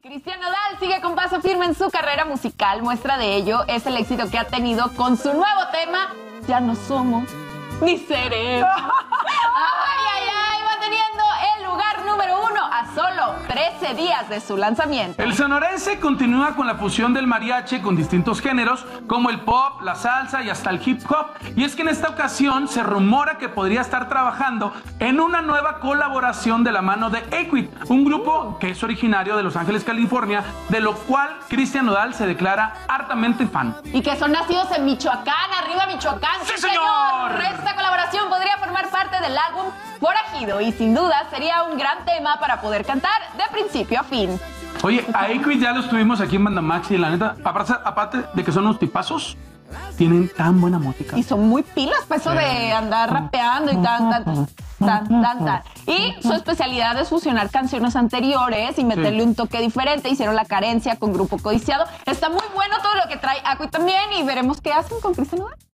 Cristian Nodal sigue con paso firme en su carrera musical. Muestra de ello es el éxito que ha tenido con su nuevo tema, Ya no somos ni seremos. Manteniendo el lugar número 1 a solo 13 días de su lanzamiento. El sonorense continúa con la fusión del mariachi con distintos géneros como el pop, la salsa y hasta el hip hop. Y es que en esta ocasión se rumora que podría estar trabajando en una nueva colaboración de la mano de Akon, un grupo que es originario de Los Ángeles, California, de lo cual Cristian Nodal se declara hartamente fan. Y que son nacidos en Michoacán, arriba Michoacán. ¡Sí, señor! Esta colaboración podría formar parte del álbum Forajido y sin duda sería un gran tema para poder cantar de principio a fin. Oye, a Akon ya los tuvimos aquí en Banda Max y la neta, aparte de que son unos tipazos, tienen tan buena música. Y son muy pilas para eso de andar rapeando y tan. Y su especialidad es fusionar canciones anteriores y meterle un toque diferente. Hicieron La Carencia con Grupo Codiciado. Está muy bueno todo lo que trae Akon también y veremos qué hacen con Cristian Nodal.